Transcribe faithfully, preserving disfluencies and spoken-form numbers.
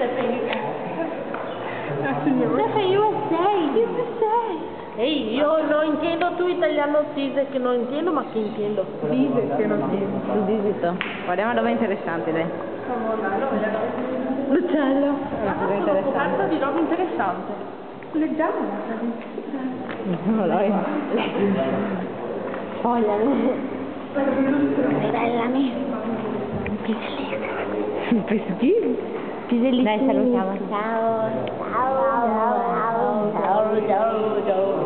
Stefan U S A. U S A. Ehi, io non intendo tu italiano dice che non intendo, ma che intendo. Dice che non intendo. Il visito. Guardiamo roba interessante, dai. L'uccello. Una cosa interessante. di roba interessante. Leggiamo. No, dai. Fogliami. Rivellami. Un peschino. Pisellino. Dai, salutiamo. Ciao. Ciao. Ciao. Ciao. Ciao. Ciao.